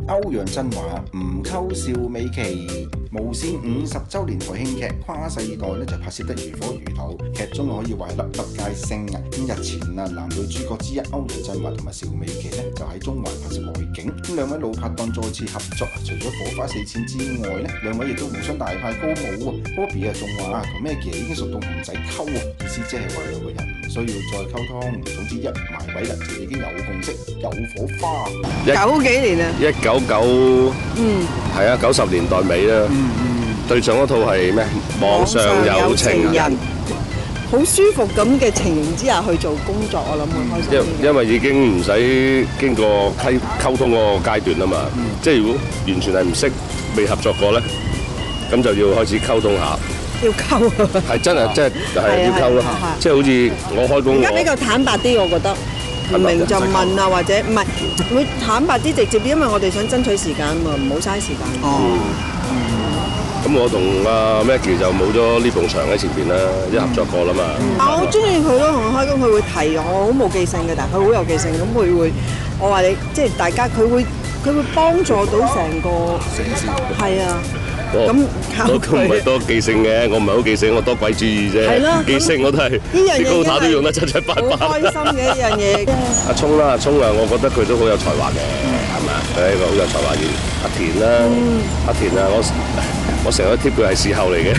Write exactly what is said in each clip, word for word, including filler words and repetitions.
歐陽震華唔溝邵美琪，無線五十週年台慶劇跨世代咧就拍攝得如火如荼，劇中可以話係粒粒皆星啊！咁日前啊，男女主角之一歐陽震華同埋邵美琪咧就喺中環拍攝外景，咁兩位老拍檔再次合作，除咗火花四濺之外咧，兩位亦都互相大派高舞啊 ！Bobby 啊仲話啊同 Maggie 已經熟到唔使溝啊，意思即係話兩個人唔需要再溝通，總之一埋位啦就已經有共識有火花。 九幾年啊？ 一九九，嗯，係啊，九十年代尾啦。嗯嗯。對上嗰套係咩？網上有情人。 好舒服咁嘅情形之下去做工作，我諗會開心。 因因為已經唔使經過溝溝通嗰個階段啊嘛，嗯、即係如果完全係唔識未合作過咧，咁就要開始溝通下。 要溝啊！ 係真係，即係係要溝咯，即係好似我開工。 而家比較坦白啲，我覺得。唔明就問啊，或者唔係會坦白啲直接啲，因為我哋想爭取時間啊嘛，唔好嘥時間。 哦。咁我同阿 Maggie 就冇咗呢埲牆喺前邊啦，一合作過啦嘛。 啊，我中意佢咯，同佢開工佢會提我，好冇記性嘅，但係佢好有記性，咁佢會，我話你即係大家佢會佢會幫助到成個城市。係啊。咁我唔係多記性嘅，我唔係好記性，我多鬼主意啫。係咯，記性我都係啲高塔都用得七七八八。 好開心嘅一樣嘢。 阿聰啦，阿聰啊，我覺得佢都好有才華嘅，係咪啊？佢係一個好有才華嘅阿田啦，阿田啊，我我成日都貼佢係事後嚟嘅。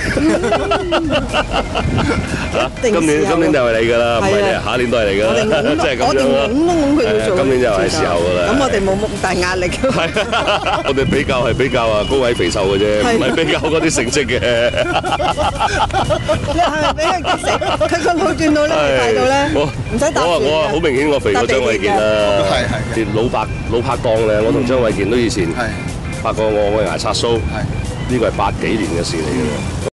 嚇，今年今年就係你㗎啦，唔係你，下一年都係你㗎啦，即係咁樣咯。 我哋懵懵佢要做。 今年就係時候㗎啦。 咁我哋冇咁大壓力㗎。 係，我哋比較係比較啊高矮肥瘦嘅啫。唔係比較嗰啲成績嘅。 你係咪俾佢激死？佢個腦轉到咧，睇到咧，唔使答。 我我好明顯我肥過張衛健啦。係係。老拍老拍檔咧，我同張衛健都以前拍過我嘅牙刷鬚。係。呢個係八幾年嘅事嚟嘅啦。咁